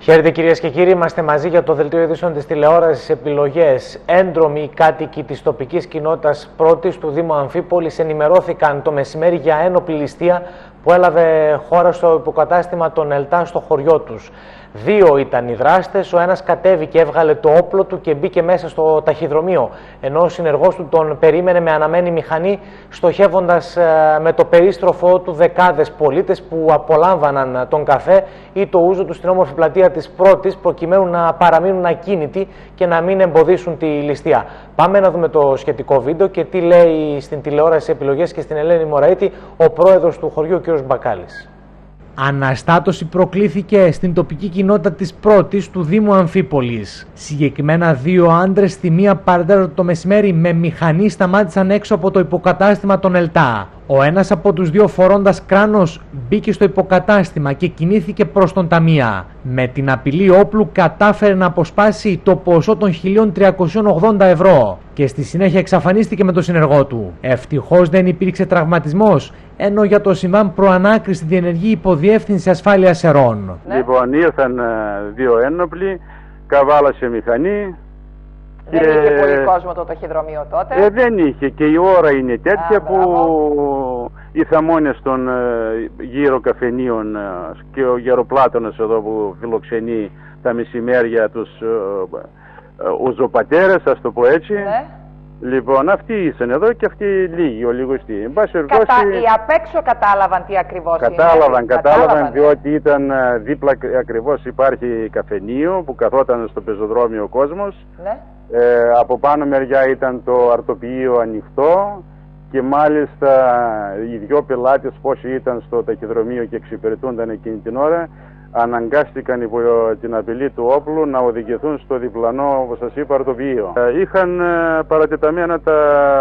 Χαίρετε κυρίες και κύριοι, είμαστε μαζί για το δελτίο ειδήσεων της τηλεόρασης Επιλογές. Έντρομοι κάτοικοι της τοπικής κοινότητας Πρώτης του Δήμου Αμφίπολης ενημερώθηκαν το μεσημέρι για ένοπλη ληστεία που έλαβε χώρα στο υποκατάστημα των ΕΛΤΑ στο χωριό τους. 2 ήταν οι δράστες, ο ένας κατέβηκε, έβγαλε το όπλο του και μπήκε μέσα στο ταχυδρομείο, ενώ ο συνεργός του τον περίμενε με αναμένη μηχανή, στοχεύοντας με το περίστροφό του δεκάδες πολίτες που απολάμβαναν τον καφέ ή το ούζο του στην όμορφη πλατεία της Πρώτης, προκειμένου να παραμείνουν ακίνητοι και να μην εμποδίσουν τη ληστεία. Πάμε να δούμε το σχετικό βίντεο και τι λέει στην τηλεόραση Επιλογές και στην Ελένη Μωραήτη ο πρόεδρος του χωριού, κ. Μπακάλης. Αναστάτωση προκλήθηκε στην τοπική κοινότητα της Πρώτης του Δήμου Αμφίπολης. Συγκεκριμένα 2 άντρες στη μία παρατέταρτο το μεσημέρι με μηχανή σταμάτησαν έξω από το υποκατάστημα των ΕΛΤΑ. Ο ένας από τους 2 φορώντας κράνος μπήκε στο υποκατάστημα και κινήθηκε προς τον ταμεία. Με την απειλή όπλου κατάφερε να αποσπάσει το ποσό των 1.380 ευρώ και στη συνέχεια εξαφανίστηκε με τον συνεργό του. Ευτυχώς δεν υπήρξε τραυματισμός, ενώ για το συμβάν προανάκριση διενεργεί υποδιεύθυνση ασφάλειας Ερών. Λοιπόν, ήρθαν 2 ένοπλοι, καβάλασε μηχανή. Δεν είχε πολύ κόσμο το ταχυδρομείο τότε. Δεν είχε, και η ώρα είναι τέτοια που οι θαμώνες των γύρω καφενείων και ο Γεροπλάτωνας εδώ που φιλοξενεί τα μεσημέρια τους ουζοπατέρες, ας το πω έτσι. Ναι. Λοιπόν, αυτοί ήσαν εδώ και αυτοί λίγοι, ο λιγοστοί. Οι απ' έξω κατάλαβαν τι ακριβώς κατάλαβαν, διότι ήταν δίπλα ακριβώς υπάρχει καφενείο που καθόταν στο πεζοδρόμιο ο κόσμος. Ναι. Από πάνω μεριά ήταν το αρτοποιείο ανοιχτό και μάλιστα οι 2 πελάτες πόσοι ήταν στο ταχυδρομείο και εξυπηρετούνταν εκείνη την ώρα αναγκάστηκαν υπό την απειλή του όπλου να οδηγηθούν στο διπλανό, όπως σας είπα, αρτοποιείο. Είχαν παρατεταμένα τα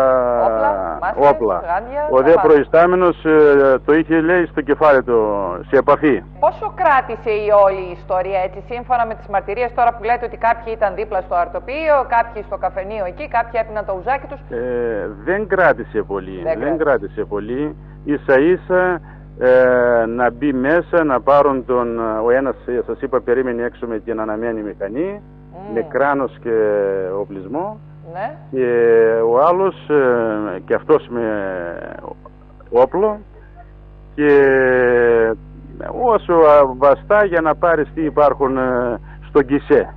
όπλα. Ο δε προϊστάμενος το είχε, λέει, στο κεφάλι του, σε επαφή. Πόσο κράτησε η όλη η ιστορία, έτσι, σύμφωνα με τις μαρτυρίες τώρα που λέτε ότι κάποιοι ήταν δίπλα στο αρτοποιείο, κάποιοι στο καφενείο εκεί, κάποιοι έπιναν το ουζάκι τους? Δεν κράτησε πολύ. Δεν κράτησε πολύ. Ίσα ίσα να μπει μέσα, να πάρουν τον... Ο ένας, σας είπα, περίμενε έξω με την αναμένη μηχανή, με κράνος και οπλισμό, και ο άλλος και αυτός με όπλο, και όσο βαστά για να πάρεις τι υπάρχουν στον ΚΙΣΕ.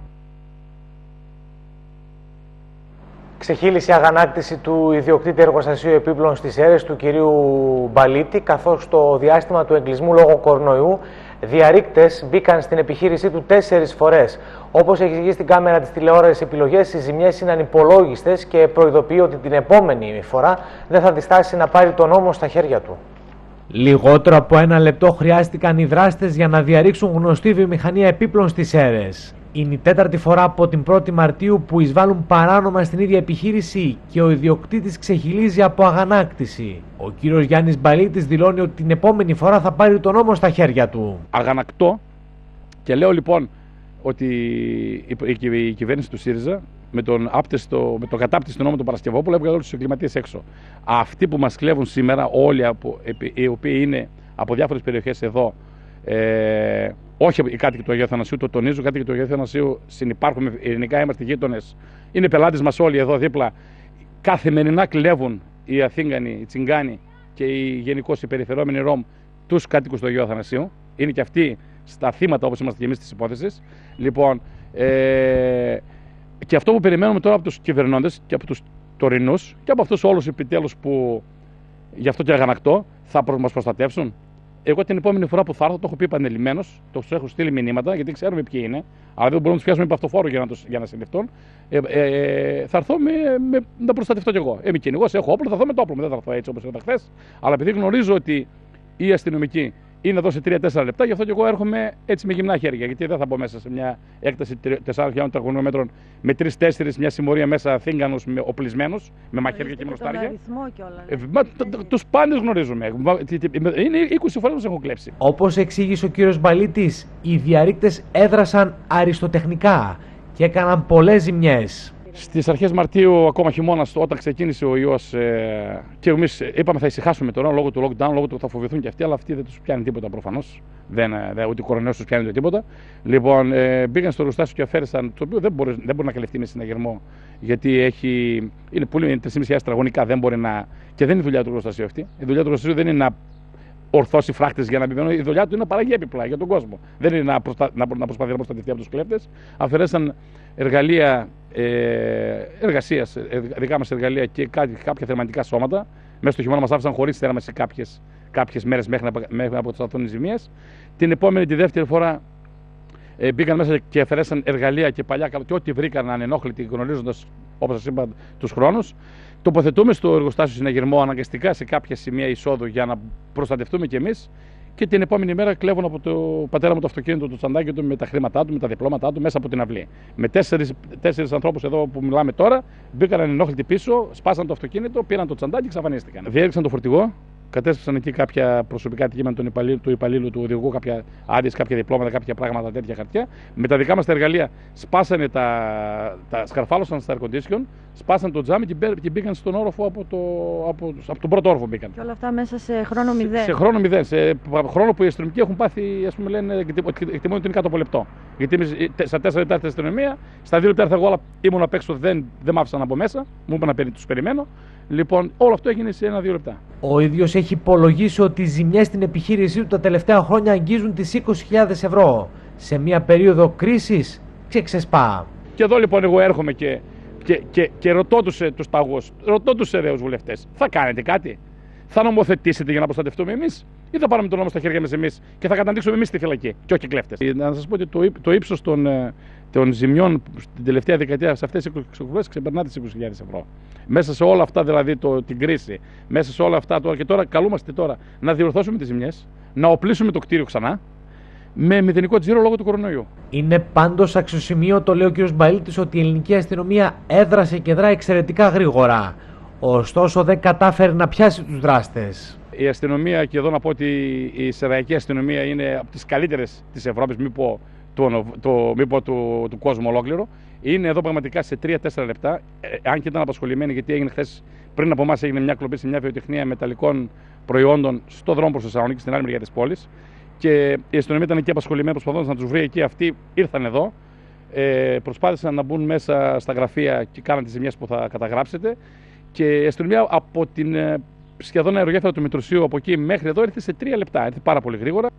Ξεχύλισε η αγανάκτηση του ιδιοκτήτη εργοστασίου επίπλων στις Σέρρες του κυρίου Μπαλίτη, καθώς στο διάστημα του εγκλισμού λόγω κορονοϊού διαρρήκτες μπήκαν στην επιχείρησή του 4 φορές. Όπως εξηγεί στην κάμερα της τηλεόρασης Επιλογές, οι ζημιές είναι ανυπολόγιστες και προειδοποιεί ότι την επόμενη φορά δεν θα διστάσει να πάρει τον νόμο στα χέρια του. Λιγότερο από 1 λεπτό χρειάστηκαν οι δράστες για να διαρρήξουν γνωστή βιομηχανία επίπλων στις Σέρρες. Είναι η 4η φορά από την 1η Μαρτίου που εισβάλλουν παράνομα στην ίδια επιχείρηση και ο ιδιοκτήτης ξεχυλίζει από αγανάκτηση. Ο κύριος Γιάννης Μπαλίτης δηλώνει ότι την επόμενη φορά θα πάρει τον νόμο στα χέρια του. Αγανακτώ και λέω λοιπόν ότι η κυβέρνηση του ΣΥΡΙΖΑ με τον κατάπτυστο νόμο του Παρασκευόπουλου έβγαλε όλους τους εγκληματίες έξω. Αυτοί που μας κλέβουν σήμερα, όλοι οι οποίοι είναι από διάφορες περιοχές εδώ, όχι οι κάτοικοι του Αγίου Αθανασίου, το τονίζω, οι κάτοικοι του Αγίου Αθανασίου συνυπάρχουμε ειρηνικά, είμαστε γείτονες, είναι πελάτες μας όλοι εδώ δίπλα. Καθημερινά κλέβουν οι Αθήγανοι, οι Τσιγκάνοι και οι γενικώς οι περιφερόμενοι Ρώμ τους κάτοικους του Αγίου Αθανασίου. Είναι και αυτοί στα θύματα, όπως είμαστε και εμείς της υπόθεσης. Λοιπόν, και αυτό που περιμένουμε τώρα από τους κυβερνώντες και από τους τωρινούς και από αυτούς όλους επιτέλους που γι' αυτό και αγανακτώ θα μας προστατεύσουν. Εγώ την επόμενη φορά που θα έρθω, το έχω πει επανειλημμένος, το τους έχω στείλει μηνύματα γιατί ξέρουμε ποιοι είναι, αλλά δεν μπορούμε να τους πιάσουμε υπό αυτοφόρο για να συλληφθούν. Θα έρθω να προστατευτώ κι εγώ. Είμαι κυνηγός, έχω όπλο, θα έρθω με το όπλο μου. Δεν θα έρθω έτσι όπως ήταν χθες. Αλλά επειδή γνωρίζω ότι οι αστυνομικοί είναι εδώ σε 3-4 λεπτά, γι' αυτό και εγώ έρχομαι έτσι με γυμνά χέρια. Γιατί δεν θα μπω μέσα σε μια έκταση 4.000 τετραγωνικών με 3-4 μια συμμορία μέσα Αθήγανους οπλισμένους, με μαχαίρια και με ροστάρια. Τους πάντες γνωρίζουμε. Είναι 20 φορές που έχουν κλέψει. Όπως εξήγησε ο κύριος Μπαλίτης, οι διαρρήκτες έδρασαν αριστοτεχνικά και έκαναν πολλές ζημιές. Στις αρχές Μαρτίου, ακόμα χειμώνας, όταν ξεκίνησε ο ιός, και εμείς είπαμε θα ησυχάσουμε τώρα λόγω του lockdown, λόγω του θα φοβηθούν και αυτοί, αλλά αυτοί δεν τους πιάνει τίποτα προφανώς. Ούτε ο κορονοϊός τους πιάνει τίποτα. Λοιπόν, μπήκαν στο εργοστάσιο και αφαίρεσαν, το οποίο δεν μπορεί να καλυφθεί με συναγερμό, γιατί είναι 3.500 τετραγωνικά, δεν μπορεί να. Και δεν είναι η δουλειά του εργοστασίου αυτή. Η δουλειά του εργοστασίου δεν είναι να ορθώσει φράχτες για να μπει. Η δουλειά του είναι να παραγεί έπιπλα για τον κόσμο. Δεν είναι να προσπαθεί να προστατευτεί από τους κλέφτες. Αφαιρέσαν εργαλεία εργασίας, δικά μας εργαλεία και κάποια θερμαντικά σώματα. Μέσα στο χειμώνα μας άφησαν χωρίς θέρμανση κάποιες μέρες μέχρι να αποσταθούν οι ζημίες. Την επόμενη, τη δεύτερη φορά, μπήκαν μέσα και αφαιρέσαν εργαλεία και παλιά και ό,τι βρήκαν ανενόχλητοι, γνωρίζοντας, όπως σας είπα, τους χρόνους. Τοποθετούμε στο εργοστάσιο συναγερμό αναγκαστικά σε κάποια σημεία εισόδου για να προστατευτούμε κι εμείς. Και την επόμενη μέρα κλέβουν από τον πατέρα μου το αυτοκίνητο, το τσαντάκι του, με τα χρήματά του, με τα διπλώματά του μέσα από την αυλή. Με τέσσερις ανθρώπους εδώ που μιλάμε τώρα, μπήκαν ανενόχλητοι πίσω, σπάσαν το αυτοκίνητο, πήραν το τσαντάκι και εξαφανίστηκαν. Διέριξαν το φορτηγό, κατέστρεψαν εκεί κάποια προσωπικά αντικείμενα του υπαλλήλου, του οδηγού, κάποια άδειες, κάποια διπλώματα, κάποια πράγματα τέτοια χαρτιά. Με τα δικά μας τα εργαλεία σπάσανε σκαρφάλωσαν στα air condition, σπάσαν το τζάμι και μπήκαν στον όροφο από τον πρώτο όροφο μπήκαν. Και όλα αυτά μέσα σε χρόνο μηδέν. Σε χρόνο μηδέν. Σε χρόνο που οι αστυνομικοί έχουν πάθει, ας πούμε, λένε, εκτιμούν ότι είναι κάτω από λεπτό. Γιατί εμείς στα 4 λεπτά ήρθε η αστυνομία, στα 2 λεπτά ήρθα εγώ, αλλά ήμουν απ' έξω, δεν μ' άφησαν από μέσα, μου είπαν να τους περιμένω. Λοιπόν, όλο αυτό έγινε σε 1-2 λεπτά. Ο ίδιος έχει υπολογίσει ότι οι ζημιές στην επιχείρησή του τα τελευταία χρόνια αγγίζουν τις 20.000 ευρώ. Σε μια περίοδο κρίσης και ξεσπά. Και εδώ λοιπόν εγώ έρχομαι και ρωτώ τους παγούς, ρωτώ τους αιρέους βουλευτές, θα κάνετε κάτι? Θα νομοθετήσετε για να προστατευτούμε εμείς, ή θα πάρουμε τον νόμο στα χέρια μας εμείς και θα καταντήξουμε εμείς στη φυλακή και όχι οι κλέφτες? Να σας πω ότι το ύψος των ζημιών στην τελευταία δεκαετία σε αυτές τις εξοκοινωνίες ξεπερνά τις 20.000 ευρώ. Μέσα σε όλα αυτά, δηλαδή την κρίση, μέσα σε όλα αυτά και τώρα καλούμαστε να διορθώσουμε τις ζημιές, να οπλίσουμε το κτίριο ξανά με μηδενικό τζίρο λόγω του κορονοϊού. Είναι πάντως αξιοσημείωτο, λέει ο κ. Μπαλίτης, ότι η ελληνική αστυνομία έδρασε και δρά εξαιρετικά γρήγορα. Ωστόσο δεν κατάφερε να πιάσει τους δράστες. Η αστυνομία, και εδώ να πω ότι η σεραϊκή αστυνομία είναι από τις καλύτερες της Ευρώπης, μη πω του κόσμου ολόκληρο. Είναι εδώ πραγματικά σε 3-4 λεπτά, αν και ήταν απασχολημένοι, γιατί έγινε χθες, πριν από εμάς έγινε μια κλοπή σε μια βιοτεχνία μεταλλικών προϊόντων στο δρόμο προς Θεσσαλονίκη, στην άλλη μεριά της πόλης. Και η αστυνομία ήταν εκεί απασχολημένη, προσπαθώντας να τους βρει εκεί. Αυτοί ήρθαν εδώ, προσπάθησαν να μπουν μέσα στα γραφεία και κάναν τις ζημιές που θα καταγράψετε. Και η αστυνομία από την σχεδόν αερογέφυρα του Μητροσίου από εκεί μέχρι εδώ ήρθε σε 3 λεπτά. Ήρθε πάρα πολύ γρήγορα.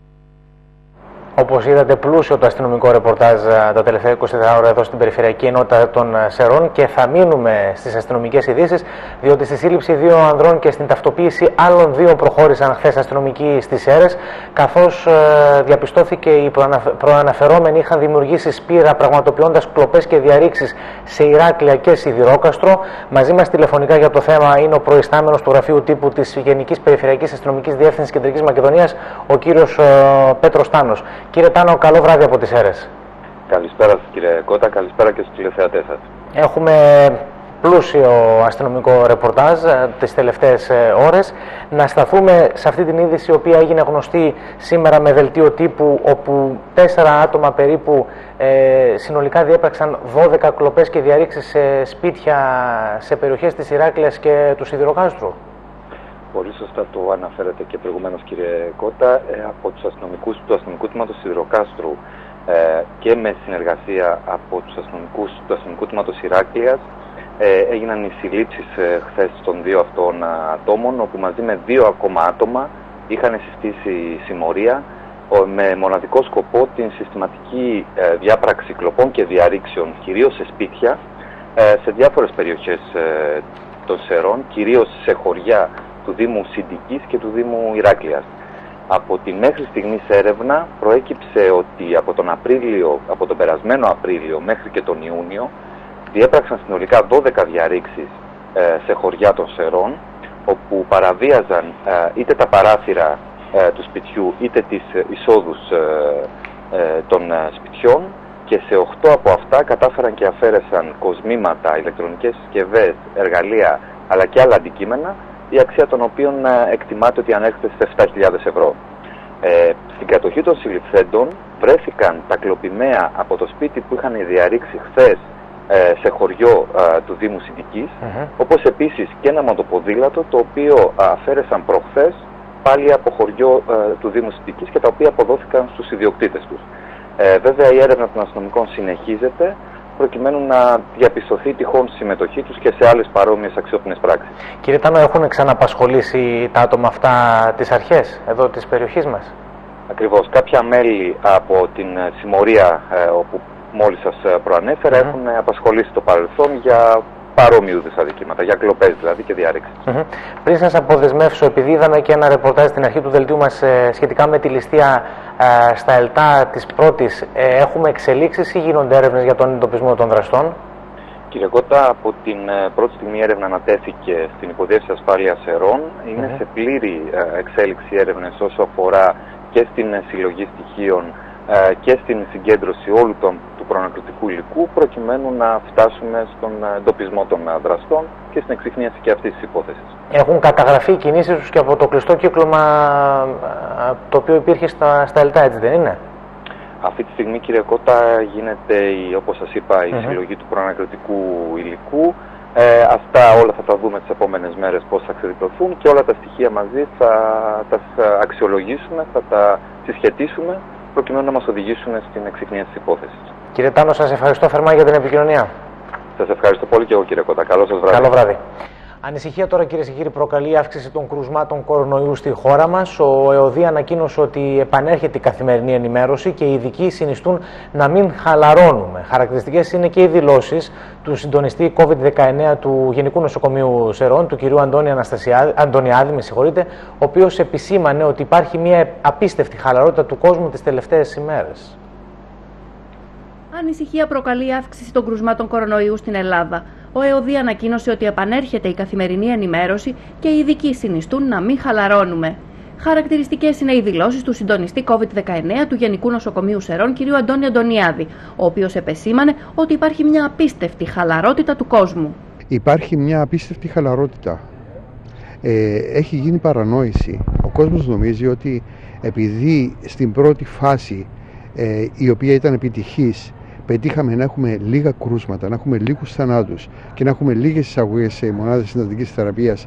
Όπως είδατε, πλούσιο το αστυνομικό ρεπορτάζ τα τελευταία 24 ώρα εδώ στην Περιφερειακή Ενότητα των Σερών, και θα μείνουμε στις αστυνομικές ειδήσεις, διότι στη σύλληψη 2 ανδρών και στην ταυτοποίηση άλλων 2 προχώρησαν χθες αστυνομικοί στις Σέρρες, καθώς διαπιστώθηκε οι προαναφερόμενοι είχαν δημιουργήσει σπήρα πραγματοποιώντας κλοπές και διαρρήξεις σε Ηράκλεια και Σιδηρόκαστρο. Μαζί μας τηλεφωνικά για το θέμα είναι ο προϊστάμενος του Γραφείου Τύπου της Γενικής Περιφερειακής Αστυνομικής Διεύθυνσης Κεντρικής Μακεδονίας, ο κύριος Πέτρος Τάνος. Κύριε Τάνο, καλό βράδυ από τις Σέρρες. Καλησπέρα σας κύριε Κώτα, καλησπέρα και στους τηλεθεατές σας. Έχουμε πλούσιο αστυνομικό ρεπορτάζ τις τελευταίες ώρες. Να σταθούμε σε αυτή την είδηση, η οποία έγινε γνωστή σήμερα με δελτίο τύπου, όπου 4 άτομα περίπου συνολικά διέπραξαν 12 κλοπές και διαρρήξεις σε σπίτια σε περιοχές της Ηράκλειας και του Σιδηροκάστρου. Πολύ σωστά το αναφέρετε και προηγουμένως κύριε Κώτα, από τους αστυνομικούς του αστυνομικού τμήματος Σιδηροκάστρου και με συνεργασία από τους αστυνομικούς του αστυνομικού τμήματος Ηράκλειας έγιναν οι συλλήψεις χθες των 2 αυτών ατόμων, όπου μαζί με 2 ακόμα άτομα είχαν συστήσει συμμορία με μοναδικό σκοπό την συστηματική διάπραξη κλοπών και διαρρήξεων, κυρίως σε σπίτια, σε διάφορες περιοχές των Σερών, κυρίως σε χωριά του Δήμου Συντικής και του Δήμου Ηράκλειας. Από τη μέχρι στιγμής έρευνα προέκυψε ότι από τον περασμένο Απρίλιο μέχρι και τον Ιούνιο διέπραξαν συνολικά 12 διαρρήξεις σε χωριά των Σερών, όπου παραβίαζαν είτε τα παράθυρα του σπιτιού είτε τις εισόδους των σπιτιών, και σε 8 από αυτά κατάφεραν και αφαίρεσαν κοσμήματα, ηλεκτρονικές συσκευές, εργαλεία αλλά και άλλα αντικείμενα, η αξία των οποίων εκτιμάται ότι ανέρχεται σε 7.000 ευρώ. Στην κατοχή των συλληφθέντων βρέθηκαν τα κλοπημαία από το σπίτι που είχαν διαρρήξει χθες σε χωριό του Δήμου Συντικής, όπως επίσης και ένα μοτοποδήλατο το οποίο αφαίρεσαν προχθές πάλι από χωριό του Δήμου Συντικής και τα οποία αποδόθηκαν στους ιδιοκτήτες τους. Βέβαια η έρευνα των αστυνομικών συνεχίζεται προκειμένου να διαπιστωθεί τυχόν συμμετοχή τους και σε άλλες παρόμοιες αξιόπινες πράξεις. Κύριε Τάνο, έχουν ξαναπασχολήσει τα άτομα αυτά τις αρχές εδώ της περιοχής μας? Ακριβώς. Κάποια μέλη από την συμμορία όπου μόλις σας προανέφερα έχουν απασχολήσει το παρελθόν για παρόμοιου είδους αδικήματα, για κλοπές δηλαδή και διάρρηξης. Πριν σας αποδεσμεύσω, επειδή είδαμε και ένα ρεπορτάζ στην αρχή του δελτίου μας σχετικά με τη ληστεία στα ΕΛΤΑ της πρώτης, έχουμε εξελίξεις ή γίνονται έρευνες για τον εντοπισμό των δραστών? Κύριε Κώτα, από την πρώτη στιγμή η έρευνα ανατέθηκε στην Υποδιεύθυνση Ασφάλειας Ερών. Είναι σε πλήρη εξέλιξη έρευνες όσο αφορά και στην συλλογή στοιχείων και στην συγκέντρωση όλου του προανακριτικού υλικού, προκειμένου να φτάσουμε στον εντοπισμό των δραστών και στην εξυχνίαση και αυτής της υπόθεσης. Έχουν καταγραφεί οι κινήσεις τους και από το κλειστό κύκλωμα το οποίο υπήρχε στα ΕΛΤΑ, έτσι δεν είναι? Αυτή τη στιγμή, κύριε Κώτα, γίνεται, όπως σας είπα, η συλλογή του προανακριτικού υλικού. Αυτά όλα θα τα δούμε τις επόμενες μέρες πώς θα ξεδιπλωθούν και όλα τα στοιχεία μαζί θα τα αξιολογήσουμε, θα τα συσχετίσουμε προκειμένου να μας οδηγήσουν στην εξυχνίαση της υπόθεσης. Κύριε Τάνο, σας ευχαριστώ θερμά για την επικοινωνία. Σας ευχαριστώ πολύ και εγώ, κύριε Κώτα. Καλό σας βράδυ. Καλό βράδυ. Ανησυχία τώρα, κυρίες και κύριοι, προκαλεί η αύξηση των κρουσμάτων κορονοϊού στη χώρα μας. Ο ΕΟΔΗ ανακοίνωσε ότι επανέρχεται η καθημερινή ενημέρωση και οι ειδικοί συνιστούν να μην χαλαρώνουμε. Χαρακτηριστικές είναι και οι δηλώσεις του συντονιστή COVID-19 του Γενικού Νοσοκομείου Σερών, του κυρίου Αντωνιάδη, ο οποίος επισήμανε ότι υπάρχει μια απίστευτη χαλαρότητα του κόσμου τις τελευταίες ημέρες. Ανησυχία προκαλεί η αύξηση των κρουσμάτων κορονοϊού στην Ελλάδα. Ο ΕΟΔΗ ανακοίνωσε ότι επανέρχεται η καθημερινή ενημέρωση και οι ειδικοί συνιστούν να μην χαλαρώνουμε. Χαρακτηριστικές είναι οι δηλώσεις του συντονιστή COVID-19 του Γενικού Νοσοκομείου Σερών, κ. Αντώνη Αντωνιάδη, ο οποίος επεσήμανε ότι υπάρχει μια απίστευτη χαλαρότητα του κόσμου. Υπάρχει μια απίστευτη χαλαρότητα. Έχει γίνει παρανόηση. Ο κόσμος νομίζει ότι επειδή στην πρώτη φάση, η οποία ήταν επιτυχής, πετύχαμε να έχουμε λίγα κρούσματα, να έχουμε λίγους θανάτους και να έχουμε λίγες εισαγωγές σε μονάδες συντατικής θεραπείας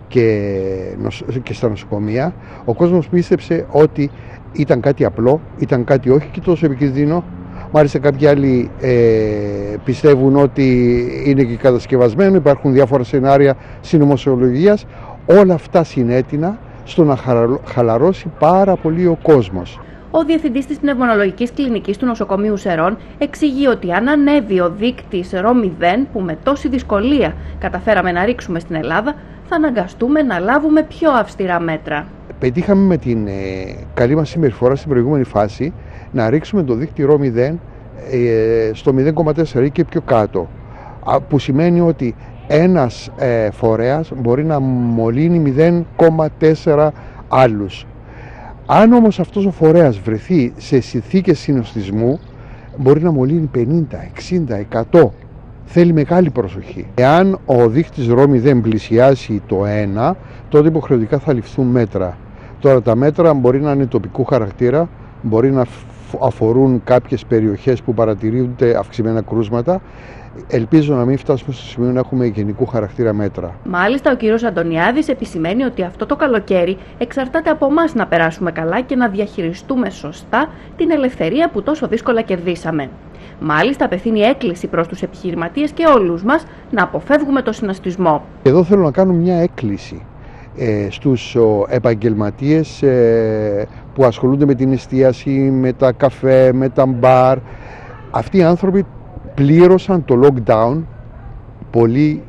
και στα νοσοκομεία, ο κόσμος πίστεψε ότι ήταν κάτι απλό, ήταν κάτι όχι και τόσο επικίνδυνο. Μάλιστα κάποιοι άλλοι πιστεύουν ότι είναι και κατασκευασμένο, υπάρχουν διάφορα σενάρια συνωμοσιολογίας. Όλα αυτά συνέτεινα στο να χαλαρώσει πάρα πολύ ο κόσμος. Ο διευθυντής της πνευμονολογικής κλινικής του νοσοκομείου Σερών εξηγεί ότι αν ανέβει ο δείκτης Ρο0 που με τόση δυσκολία καταφέραμε να ρίξουμε στην Ελλάδα, θα αναγκαστούμε να λάβουμε πιο αυστηρά μέτρα. Πετύχαμε με την καλή μας συμπεριφορά στην προηγούμενη φάση να ρίξουμε το δείκτη Ρο0 στο 0,4 ή και πιο κάτω, που σημαίνει ότι ένας φορέας μπορεί να μολύνει 0,4 άλλους. Αν όμως αυτός ο φορέας βρεθεί σε συνθήκες συνοστισμού, μπορεί να μολύνει 50, 60, 100. Θέλει μεγάλη προσοχή. Εάν ο δείκτης Ρο0 πλησιάσει το 1, τότε υποχρεωτικά θα ληφθούν μέτρα. Τώρα τα μέτρα μπορεί να είναι τοπικού χαρακτήρα, μπορεί να αφορούν κάποιες περιοχές που παρατηρούνται αυξημένα κρούσματα. Ελπίζω να μην φτάσουμε στο σημείο να έχουμε γενικού χαρακτήρα μέτρα. Μάλιστα, ο κύριος Αντωνιάδης επισημαίνει ότι αυτό το καλοκαίρι εξαρτάται από εμάς να περάσουμε καλά και να διαχειριστούμε σωστά την ελευθερία που τόσο δύσκολα κερδίσαμε. Μάλιστα, απευθύνει έκκληση προς τους επιχειρηματίες και όλους μας να αποφεύγουμε το συναστισμό. Εδώ θέλω να κάνω μια έκκληση στους επαγγελματίες που ασχολούνται με την εστίαση, με τα καφέ, με τα μπαρ. Αυτοί οι άνθρωποι πλήρωσαν το lockdown πολύ,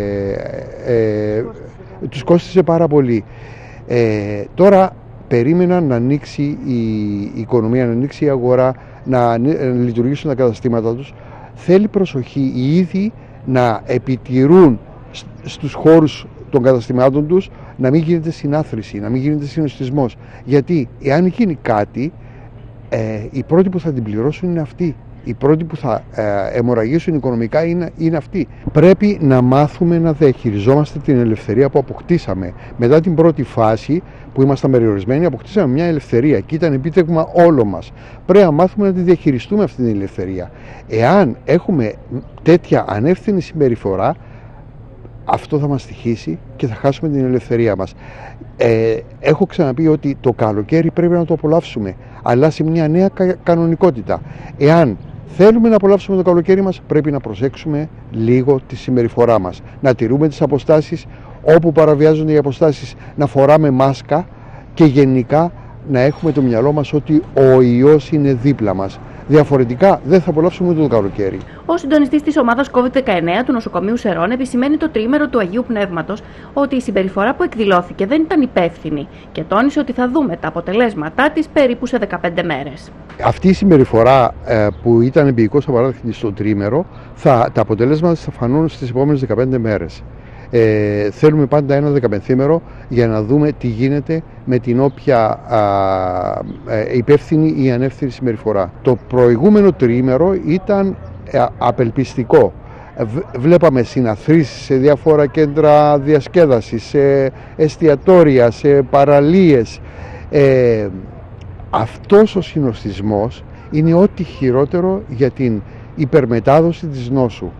τους κόστισε πάρα πολύ. Τώρα περίμεναν να ανοίξει η οικονομία, να ανοίξει η αγορά, να λειτουργήσουν τα καταστήματα τους. Θέλει προσοχή οι ίδιοι να επιτηρούν στους χώρους των καταστημάτων τους να μην γίνεται συνάθρηση, να μην γίνεται συνοστισμός. Γιατί εάν γίνει κάτι, οι πρώτοι που θα την πληρώσουν είναι αυτοί. οι πρώτοι που θα αιμορραγήσουν οικονομικά είναι αυτοί. Πρέπει να μάθουμε να διαχειριζόμαστε την ελευθερία που αποκτήσαμε. Μετά την πρώτη φάση που ήμασταν περιορισμένοι, αποκτήσαμε μια ελευθερία και ήταν επίτευγμα όλων μας. Πρέπει να μάθουμε να τη διαχειριστούμε αυτή την ελευθερία. Εάν έχουμε τέτοια ανεύθυνη συμπεριφορά, αυτό θα μας στοιχήσει και θα χάσουμε την ελευθερία μας. Έχω ξαναπεί ότι το καλοκαίρι πρέπει να το απολαύσουμε, αλλά σε μια νέα κανονικότητα. Εάν θέλουμε να απολαύσουμε το καλοκαίρι μας, πρέπει να προσέξουμε λίγο τη συμπεριφορά μας. Να τηρούμε τις αποστάσεις, όπου παραβιάζονται οι αποστάσεις να φοράμε μάσκα και γενικά να έχουμε το μυαλό μας ότι ο ιός είναι δίπλα μας. Διαφορετικά δεν θα απολαύσουμε ούτε το καλοκαίρι. Ο συντονιστής της ομάδας COVID-19 του νοσοκομείου Σερών επισημαίνει το τριήμερο του Αγίου Πνεύματος ότι η συμπεριφορά που εκδηλώθηκε δεν ήταν υπεύθυνη και τόνισε ότι θα δούμε τα αποτελέσματά της περίπου σε 15 μέρες. Αυτή η συμπεριφορά που ήταν εμπειρικός απαράδεκτη στο τριήμερο, τα αποτελέσματα θα φανούν στις επόμενες 15 μέρες. Θέλουμε πάντα ένα 15ήμερο για να δούμε τι γίνεται με την όποια υπεύθυνη ή ανεύθυνη συμπεριφορά. Το προηγούμενο τριήμερο ήταν απελπιστικό. Βλέπαμε συναθρήσεις σε διάφορα κέντρα διασκέδασης, σε εστιατόρια, σε παραλίες. Αυτός ο συνοστισμός είναι ό,τι χειρότερο για την υπερμετάδοση της νόσου.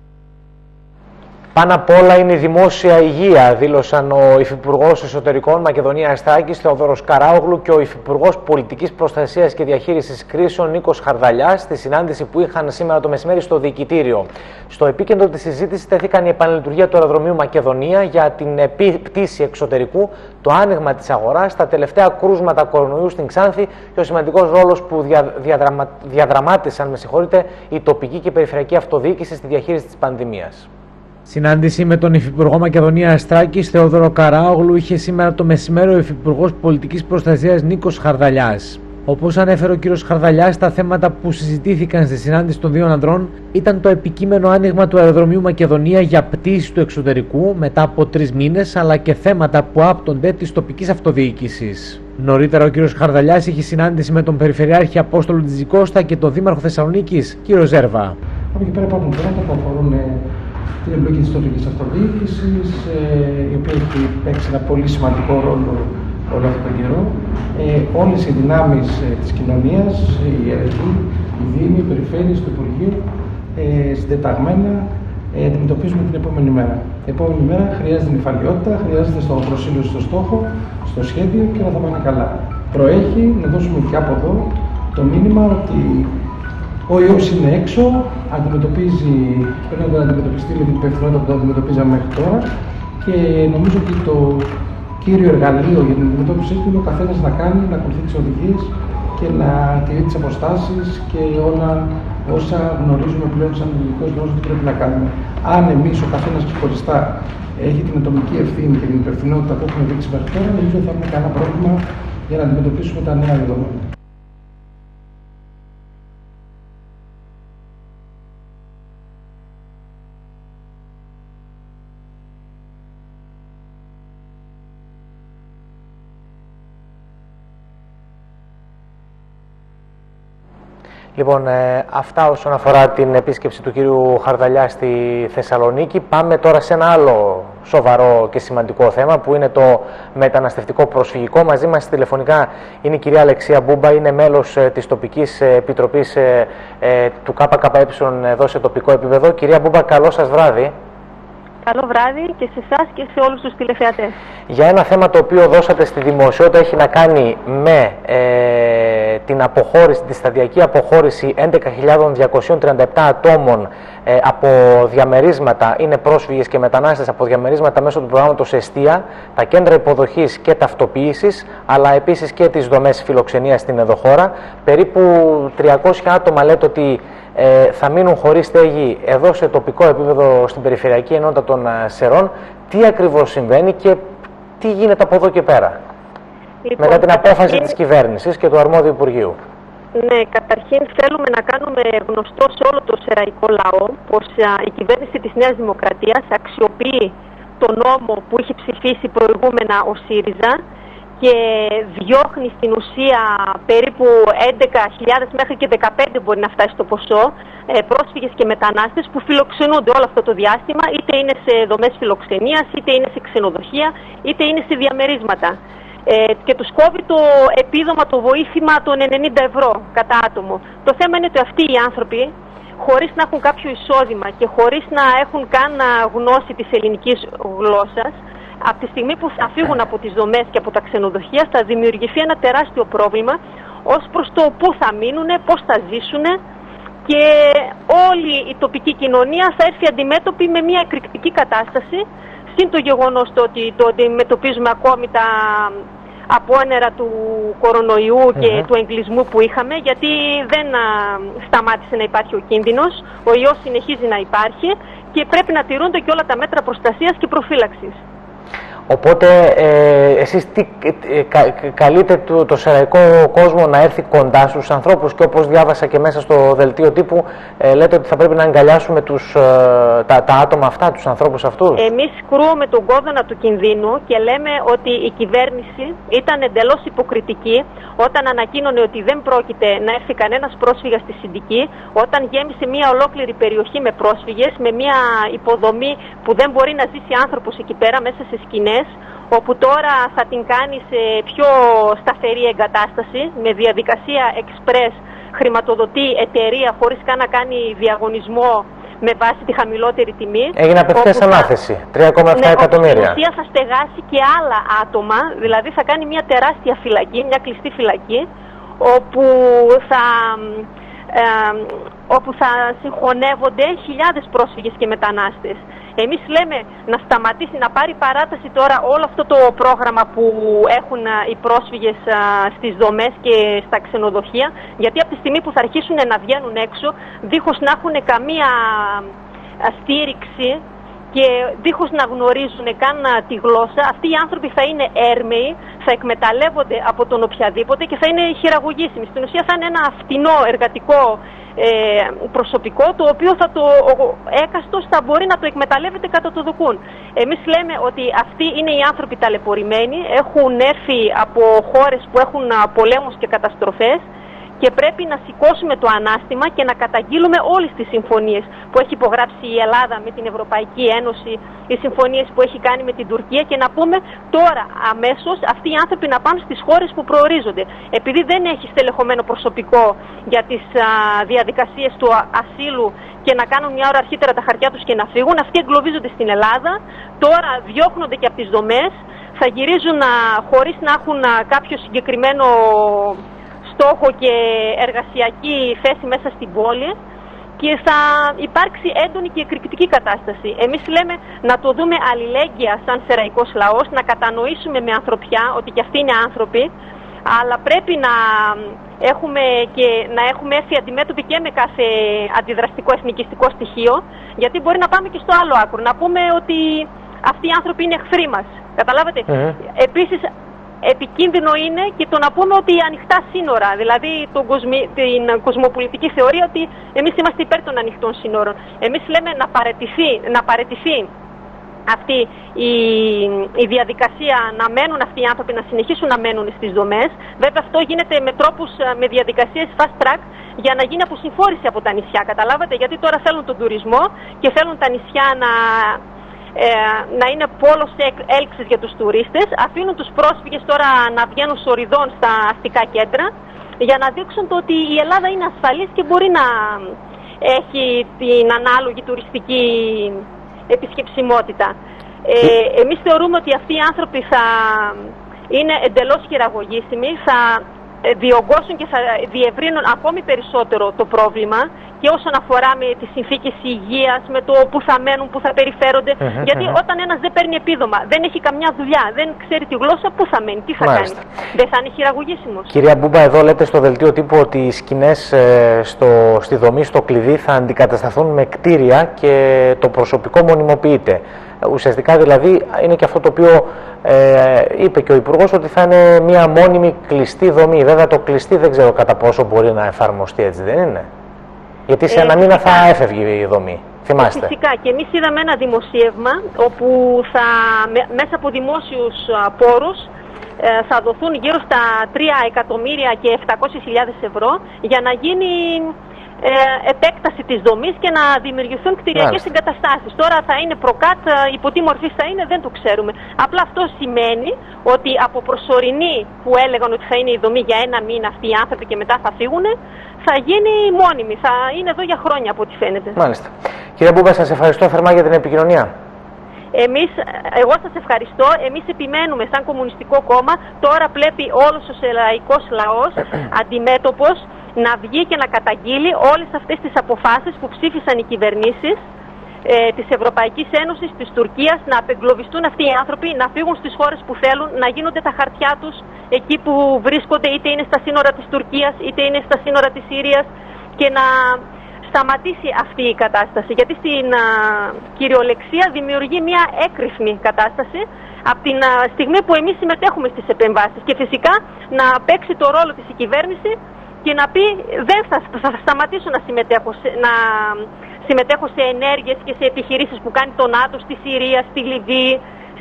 Πάνω απ' όλα είναι η δημόσια υγεία, δήλωσαν ο Υφυπουργός Εσωτερικών Μακεδονίας Θράκης Θεοδόρος Καράογλου και ο Υφυπουργός Πολιτικής Προστασίας και Διαχείρισης Κρίσεων Νίκος Χαρδαλιάς στη συνάντηση που είχαν σήμερα το μεσημέρι στο Διοικητήριο. Στο επίκεντρο της συζήτησης τέθηκαν η επαναλειτουργία του αεροδρομίου Μακεδονία για την πτήση εξωτερικού, το άνοιγμα της αγοράς, τα τελευταία κρούσματα κορονοϊού στην Ξάνθη και ο σημαντικός ρόλος που διαδραμάτισαν η τοπική και περιφερειακή αυτοδιοίκηση στη διαχείριση της πανδημίας. Συνάντηση με τον Υφυπουργό Μακεδονίας Θράκης Θεόδωρο Καράογλου είχε σήμερα το μεσημέρι ο Υφυπουργός Πολιτικής Προστασίας Νίκος Χαρδαλιάς. Όπως ανέφερε ο κ. Χαρδαλιάς, τα θέματα που συζητήθηκαν στη συνάντηση των δύο ανδρών ήταν το επικείμενο άνοιγμα του αεροδρομίου Μακεδονία για πτήσεις του εξωτερικού μετά από 3 μήνες, αλλά και θέματα που άπτονται της τοπικής αυτοδιοίκησης. Νωρίτερα, ο κ. Χαρδαλιάς είχε συνάντηση με τον Περιφερειάρχη Απόστολο Τζιτζικώστα και τον Δήμαρχο Θεσσαλονίκης, κ. Ζέρβα. Από εκεί πέρα υπάρχουν θέματα που αφορούν την εμπλοκή της τοπικής αυτοδιοίκησης, η οποία έχει παίξει ένα πολύ σημαντικό ρόλο όλο αυτόν τον καιρό. Όλες οι δυνάμεις της κοινωνίας, οι αιρετοί, οι δήμοι, οι περιφέρειες, το Υπουργείο, συντεταγμένα αντιμετωπίζουμε την επόμενη μέρα. Την επόμενη μέρα χρειάζεται νηφαλιότητα, χρειάζεται προσήλωση στο στόχο, στο σχέδιο και όλα θα πάνε καλά. Προέχει να δώσουμε και από εδώ το μήνυμα ότι ο ιός είναι έξω, πρέπει να αντιμετωπιστεί με την υπευθυνότητα που το αντιμετωπίζαμε μέχρι τώρα και νομίζω ότι το κύριο εργαλείο για την αντιμετώπιση του είναι ο καθένας να ακολουθεί τις οδηγίες και να τηρεί τις αποστάσεις και όλα όσα γνωρίζουμε πλέον σαν ελληνικός λόγος ότι πρέπει να κάνουμε. Αν εμείς ο καθένας ξεχωριστά έχει την ατομική ευθύνη και την υπευθυνότητα που έχουμε δείξει μέχρι τώρα, νομίζω ότι θα έχουμε κανένα πρόβλημα για να αντιμετωπίσουμε τα νέα δεδομένα. Λοιπόν, αυτά όσον αφορά την επίσκεψη του κύριου Χαρδαλιά στη Θεσσαλονίκη. Πάμε τώρα σε ένα άλλο σοβαρό και σημαντικό θέμα που είναι το μεταναστευτικό προσφυγικό. Μαζί μας τηλεφωνικά είναι η κυρία Αλεξία Μπούμπα, είναι μέλος της τοπικής επιτροπής του ΚΚΕ εδώ σε τοπικό επίπεδο. Κυρία Μπούμπα, καλό σας βράδυ. Καλό βράδυ και σε εσάς και σε όλους τους τηλεθεατές. Για ένα θέμα το οποίο δώσατε στη δημοσιότητα έχει να κάνει με την αποχώρηση, τη σταδιακή αποχώρηση 11.237 ατόμων από διαμερίσματα, είναι πρόσφυγες και μετανάστες από διαμερίσματα μέσω του προγράμματος Εστία, τα κέντρα υποδοχής και ταυτοποίησης, αλλά επίσης και τις δομές φιλοξενίας στην εδωχώρα. Περίπου 300 άτομα λέτε ότι θα μείνουν χωρίς στέγη εδώ σε τοπικό επίπεδο στην Περιφερειακή Ενότητα των Σερών. Τι ακριβώς συμβαίνει και τι γίνεται από εδώ και πέρα, μετά την απόφαση της κυβέρνησης και του αρμόδιου Υπουργείου? Ναι, καταρχήν θέλουμε να κάνουμε γνωστό σε όλο το σεραϊκό λαό πως η κυβέρνηση της Νέας Δημοκρατίας αξιοποιεί τον νόμο που είχε ψηφίσει προηγούμενα ο ΣΥΡΙΖΑ και διώχνει στην ουσία περίπου 11.000 μέχρι και 15 μπορεί να φτάσει το ποσό πρόσφυγες και μετανάστες που φιλοξενούνται όλο αυτό το διάστημα, είτε είναι σε δομές φιλοξενίας, είτε είναι σε ξενοδοχεία, είτε είναι σε διαμερίσματα. Και τους κόβει το επίδομα, το βοήθημα των 90 ευρώ κατά άτομο. Το θέμα είναι ότι αυτοί οι άνθρωποι, χωρίς να έχουν κάποιο εισόδημα και χωρίς να έχουν καν γνώση της ελληνικής γλώσσας, από τη στιγμή που θα φύγουν από τις δομές και από τα ξενοδοχεία θα δημιουργηθεί ένα τεράστιο πρόβλημα ως προς το πού θα μείνουν, πώς θα ζήσουν, και όλη η τοπική κοινωνία θα έρθει αντιμέτωπη με μια εκρηκτική κατάσταση, συν το γεγονός ότι το αντιμετωπίζουμε ακόμη τα απόνερα του κορονοϊού και του εγκλισμού που είχαμε, γιατί δεν σταμάτησε να υπάρχει ο κίνδυνος, ο ιός συνεχίζει να υπάρχει και πρέπει να τηρούνται και όλα τα μέτρα προστασίας και προφύλαξης. Οπότε εσείς καλείτε το σεραϊκό κόσμο να έρθει κοντά στους ανθρώπους, και όπως διάβασα και μέσα στο δελτίο τύπου λέτε ότι θα πρέπει να αγκαλιάσουμε τα άτομα αυτά, τους ανθρώπους αυτούς. Εμείς κρούουμε τον κόδωνα του κινδύνου και λέμε ότι η κυβέρνηση ήταν εντελώς υποκριτική όταν ανακοίνωνε ότι δεν πρόκειται να έρθει κανένας πρόσφυγας στη Συντική, όταν γέμισε μια ολόκληρη περιοχή με πρόσφυγες, με μια υποδομή που δεν μπορεί να ζήσει άνθρωπος εκεί πέρα μέσα σε σκηνές, όπου τώρα θα την κάνει σε πιο σταθερή εγκατάσταση, με διαδικασία express, χρηματοδοτεί εταιρεία χωρίς καν να κάνει διαγωνισμό με βάση τη χαμηλότερη τιμή. Έγινε απευθείας ανάθεση, 3,7 εκατομμύρια. Στην ουσία θα στεγάσει και άλλα άτομα, δηλαδή θα κάνει μια τεράστια φυλακή, μια κλειστή φυλακή, όπου θα συγχωνεύονται χιλιάδες πρόσφυγες και μετανάστες. Εμείς λέμε να σταματήσει, να πάρει παράταση τώρα όλο αυτό το πρόγραμμα που έχουν οι πρόσφυγες στις δομές και στα ξενοδοχεία, γιατί από τη στιγμή που θα αρχίσουν να βγαίνουν έξω, δίχως να έχουν καμία στήριξη και δίχως να γνωρίζουν καν τη γλώσσα, αυτοί οι άνθρωποι θα είναι έρμεοι, θα εκμεταλλεύονται από τον οποιαδήποτε και θα είναι χειραγωγήσιμοι. Στην ουσία θα είναι ένα φτηνό εργατικό προσωπικό, το οποίο ο έκαστος θα μπορεί να το εκμεταλλεύεται κατά το δοκούν. Εμείς λέμε ότι αυτοί είναι οι άνθρωποι ταλαιπωρημένοι, έχουν έρθει από χώρες που έχουν πολέμους και καταστροφές, και πρέπει να σηκώσουμε το ανάστημα και να καταγγείλουμε όλες τις συμφωνίες που έχει υπογράψει η Ελλάδα με την Ευρωπαϊκή Ένωση, οι συμφωνίες που έχει κάνει με την Τουρκία, και να πούμε τώρα αμέσως αυτοί οι άνθρωποι να πάνε στις χώρες που προορίζονται. Επειδή δεν έχει στελεχωμένο προσωπικό για τις διαδικασίες του ασύλου και να κάνουν μια ώρα αρχίτερα τα χαρτιά τους και να φύγουν, αυτοί εγκλωβίζονται στην Ελλάδα, τώρα διώχνονται και από τις δομές, θα γυρίζουν χωρίς να έχουν κάποιο συγκεκριμένο στόχο και εργασιακή θέση μέσα στην πόλη, και θα υπάρξει έντονη και εκρηκτική κατάσταση. Εμείς λέμε να το δούμε αλληλέγγυα σαν σεραϊκός λαός, να κατανοήσουμε με ανθρωπιά ότι και αυτοί είναι άνθρωποι, αλλά πρέπει να έχουμε έρθει αντιμέτωποι και με κάθε αντιδραστικό εθνικιστικό στοιχείο, γιατί μπορεί να πάμε και στο άλλο άκρο, να πούμε ότι αυτοί οι άνθρωποι είναι εχθροί μας. Καταλάβατε. Επίσης, επικίνδυνο είναι και το να πούμε ότι ανοιχτά σύνορα, δηλαδή την κοσμοπολιτική θεωρία ότι εμείς είμαστε υπέρ των ανοιχτών σύνορων. Εμείς λέμε να παραιτηθεί αυτή η διαδικασία, να μένουν αυτοί οι άνθρωποι, να συνεχίσουν να μένουν στις δομές. Βέβαια αυτό γίνεται με τρόπους, με διαδικασίες fast track, για να γίνει αποσυμφόρηση από τα νησιά. Καταλάβατε, γιατί τώρα θέλουν τον τουρισμό και θέλουν τα νησιά να είναι πόλος έλξης για τους τουρίστες, αφήνουν τους πρόσφυγες τώρα να βγαίνουν σοριδών στα αστικά κέντρα για να δείξουν το ότι η Ελλάδα είναι ασφαλής και μπορεί να έχει την ανάλογη τουριστική επισκεψιμότητα. Εμείς θεωρούμε ότι αυτοί οι άνθρωποι θα είναι εντελώς χειραγωγήσιμοι, θα διωγγώσουν και θα διευρύνουν ακόμη περισσότερο το πρόβλημα, και όσον αφορά με τις συνθήκες υγείας, με το που θα μένουν, που θα περιφέρονται. Γιατί όταν ένας δεν παίρνει επίδομα, δεν έχει καμιά δουλειά, δεν ξέρει τη γλώσσα, πού θα μένει, τι θα κάνει. Δεν θα είναι χειραγωγήσιμος. Κυρία Μπούμπα, εδώ λέτε στο δελτίο τύπου ότι οι σκηνές στη δομή, στο κλειδί, θα αντικατασταθούν με κτίρια και το προσωπικό μονιμοποιείται. Ουσιαστικά δηλαδή είναι και αυτό το οποίο είπε και ο Υπουργός, ότι θα είναι μια μόνιμη κλειστή δομή. Βέβαια το κλειστή δεν ξέρω κατά πόσο μπορεί να εφαρμοστεί, έτσι δεν είναι? Γιατί σε ένα μήνα θα έφευγε η δομή. Θυμάστε. Φυσικά, και εμείς είδαμε ένα δημοσίευμα όπου μέσα από δημόσιους πόρους θα δοθούν γύρω στα 3.700.000 ευρώ για να γίνει επέκταση της δομής και να δημιουργηθούν κτηριακές εγκαταστάσεις. Τώρα θα είναι προκάτ, υπό τι μορφή θα είναι δεν το ξέρουμε. Απλά αυτό σημαίνει ότι από προσωρινή που έλεγαν ότι θα είναι η δομή για 1 μήνα αυτοί οι άνθρωποι και μετά θα φύγουν, θα γίνει μόνιμη, θα είναι εδώ για χρόνια από ό,τι φαίνεται. Μάλιστα. Κύριε Μπούμπα, σας ευχαριστώ θερμά για την επικοινωνία. Εγώ σας ευχαριστώ. Εμείς επιμένουμε σαν Κομμουνιστικό Κόμμα. Τώρα πρέπει όλος ο λαϊκός λαός αντιμέτωπος να βγει και να καταγγείλει όλες αυτές τις αποφάσεις που ψήφισαν οι κυβερνήσεις της Ευρωπαϊκής Ένωσης, της Τουρκίας, να απεγκλωβιστούν αυτοί οι άνθρωποι, να φύγουν στις χώρες που θέλουν, να γίνονται τα χαρτιά τους εκεί που βρίσκονται, είτε είναι στα σύνορα της Τουρκίας, είτε είναι στα σύνορα της Συρίας, και να σταματήσει αυτή η κατάσταση. Γιατί στην κυριολεξία δημιουργεί μια έκρηθμη κατάσταση από την στιγμή που εμείς συμμετέχουμε στις επεμβάσεις. Και φυσικά να παίξει το ρόλο της η κυβέρνηση και να πει δεν θα σταματήσω να συμμετέχω σε ενέργειες και σε επιχειρήσεις που κάνει το ΝΑΤΟ στη Συρία, στη Λιβύη,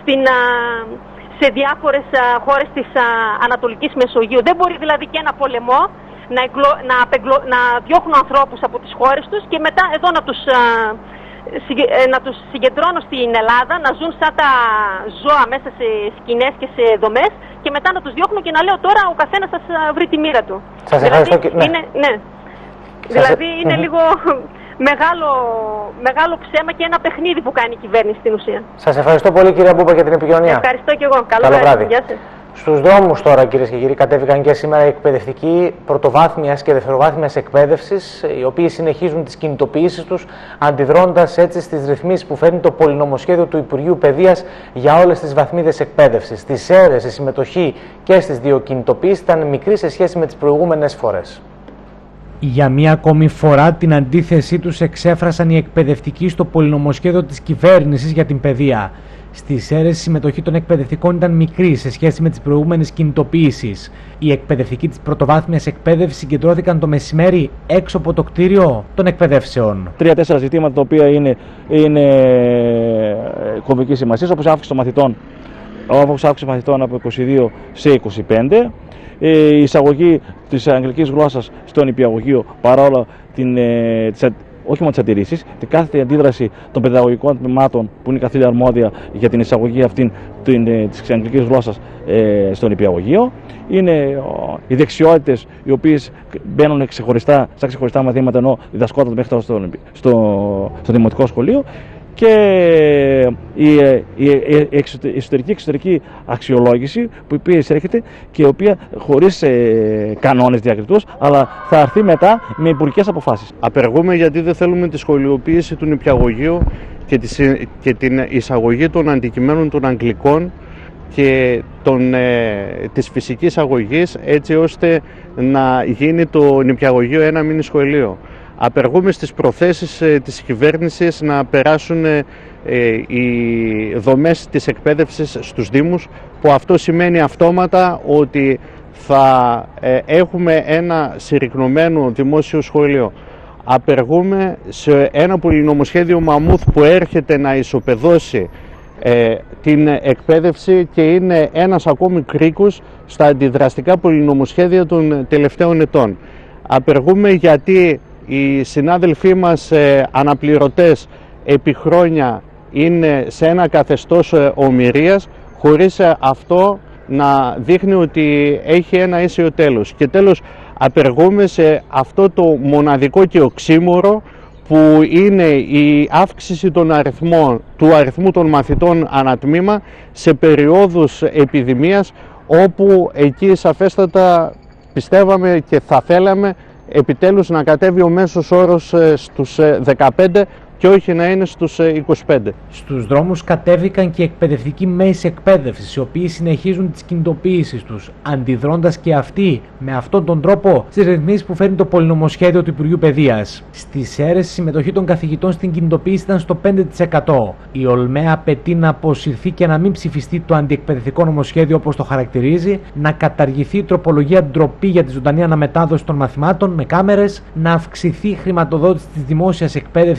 σε διάφορες χώρες της Ανατολικής Μεσογείου. Δεν μπορεί δηλαδή και ένα πολεμό να διώχνουν ανθρώπους από τις χώρες τους και μετά εδώ να τους συγκεντρώνω στην Ελλάδα, να ζουν σαν τα ζώα μέσα σε σκηνές και σε δομές και μετά να τους διώχνω και να λέω τώρα ο καθένας θα βρει τη μοίρα του. Σας ευχαριστώ. Δηλαδή είναι λίγο μεγάλο ψέμα και ένα παιχνίδι που κάνει η κυβέρνηση στην ουσία. Σας ευχαριστώ πολύ κυρία Μπούμπα για την επικοινωνία. Ευχαριστώ και εγώ. Καλό βράδυ. Γεια σας. Στους δρόμους τώρα, κυρίες και κύριοι, κατέβηκαν και σήμερα οι εκπαιδευτικοί πρωτοβάθμιας και δευτεροβάθμιας εκπαίδευσης, οι οποίοι συνεχίζουν τις κινητοποιήσεις τους, αντιδρώντας έτσι στις ρυθμίσεις που φέρνει το πολυνομοσχέδιο του Υπουργείου Παιδείας για όλες τις βαθμίδες εκπαίδευσης. Στις αίρες, η συμμετοχή και στις δύο κινητοποιήσεις ήταν μικρή σε σχέση με τις προηγούμενες φορές. Για μία ακόμη φορά την αντίθεσή τους εξέφρασαν οι εκπαιδευτικοί στο πολυνομοσχέδιο της κυβέρνησης για την παιδεία. Στις αίρες η συμμετοχή των εκπαιδευτικών ήταν μικρή σε σχέση με τις προηγούμενες κινητοποιήσεις. Οι εκπαιδευτικοί της πρωτοβάθμιας εκπαίδευσης συγκεντρώθηκαν το μεσημέρι έξω από το κτίριο των εκπαιδεύσεων. 3-4 ζητήματα τα οποία είναι κομβική σημασία, όπως αύξηση των μαθητών από 22 σε 25. Η εισαγωγή της αγγλικής γλώσσας στο νηπιαγωγείο, παρόλο όχι μόνο τις αντιρρήσεις, την κάθε αντίδραση των παιδαγωγικών τμήματων που είναι καθήλια αρμόδια για την εισαγωγή αυτή της αγγλικής γλώσσας στο νηπιαγωγείο. Είναι οι δεξιότητες οι οποίες μπαίνουν σαν ξεχωριστά μαθήματα, ενώ διδασκόταν μέχρι τώρα στο δημοτικό σχολείο. Και η εσωτερική αξιολόγηση που η οποία εισέρχεται και η οποία χωρίς κανόνες διακριτούς, αλλά θα έρθει μετά με υπουργικές αποφάσεις. Απεργούμε γιατί δεν θέλουμε τη σχολιοποίηση του νηπιαγωγείου και την εισαγωγή των αντικειμένων των αγγλικών και της φυσικής αγωγής, έτσι ώστε να γίνει το νηπιαγωγείο ένα μίνι σχολείο. Απεργούμε στις προθέσεις της κυβέρνησης να περάσουν οι δομές της εκπαίδευσης στους Δήμους, που αυτό σημαίνει αυτόματα ότι θα έχουμε ένα συρρικνωμένο δημόσιο σχολείο. Απεργούμε σε ένα πολυνομοσχέδιο μαμούθ που έρχεται να ισοπεδώσει την εκπαίδευση και είναι ένας ακόμη κρίκος στα αντιδραστικά πολυνομοσχέδια των τελευταίων ετών. Απεργούμε γιατί οι συνάδελφοί μας αναπληρωτές επί χρόνια είναι σε ένα καθεστώς ομηρίας, χωρίς αυτό να δείχνει ότι έχει ένα ίσιο τέλος. Και τέλος, απεργούμε σε αυτό το μοναδικό και οξύμορο που είναι η αύξηση του αριθμού των μαθητών ανατμήμα σε περιόδους επιδημίας, όπου εκεί σαφέστατα πιστεύαμε και θα θέλαμε επιτέλους να κατέβει ο μέσος όρος στους 15 και όχι να είναι στους 25. Στους δρόμους κατέβηκαν και εκπαιδευτικοί μέση εκπαίδευσης, οι οποίοι συνεχίζουν τις κινητοποιήσεις τους, αντιδρώντας και αυτοί με αυτόν τον τρόπο στις ρυθμίσεις που φέρνει το πολυνομοσχέδιο του Υπουργείου Παιδείας. Στις αίρες η συμμετοχή των καθηγητών στην κινητοποίηση ήταν στο 5%. Η ΟΛΜΕ απαιτεί να αποσυρθεί και να μην ψηφιστεί το αντιεκπαιδευτικό νομοσχέδιο όπως το χαρακτηρίζει, να καταργηθεί η τροπολογία ντροπή για τη ζωντανή αναμετάδοση των μαθημάτων με κάμερες, να αυξηθεί η χρηματοδότηση της δημόσιας εκπαίδευσης από τον κρατικό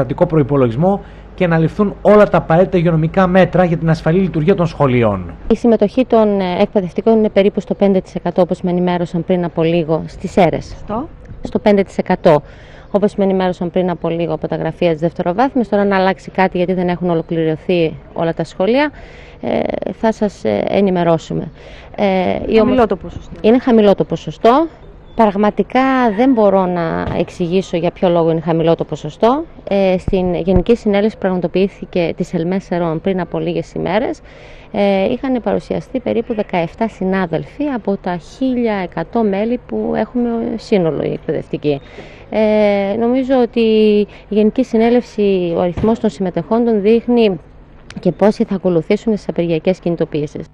κρατικό προϋπολογισμό και να ληφθούν όλα τα απαραίτητα υγειονομικά μέτρα για την ασφαλή λειτουργία των σχολείων. Η συμμετοχή των εκπαιδευτικών είναι περίπου στο 5%, όπως με ενημέρωσαν πριν από λίγο στις ΣΕΡΕΣ. Στο 5%. Όπως με ενημέρωσαν πριν από λίγο από τα γραφεία της δευτεροβάθμιας. Τώρα να αλλάξει κάτι, γιατί δεν έχουν ολοκληρωθεί όλα τα σχολεία, θα σας ενημερώσουμε. Χαμηλό το ποσοστό. Είναι χαμηλό το ποσοστό. Πραγματικά δεν μπορώ να εξηγήσω για ποιο λόγο είναι χαμηλό το ποσοστό. Στην Γενική Συνέλευση πραγματοποιήθηκε της Ελμέσσερων πριν από λίγες ημέρες. Είχαν παρουσιαστεί περίπου 17 συνάδελφοι από τα 1.100 μέλη που έχουμε σύνολο οι εκπαιδευτικοί. Νομίζω ότι η Γενική Συνέλευση, ο αριθμός των συμμετεχόντων δείχνει και πόσοι θα ακολουθήσουν στις απεργιακές κινητοποίησεις.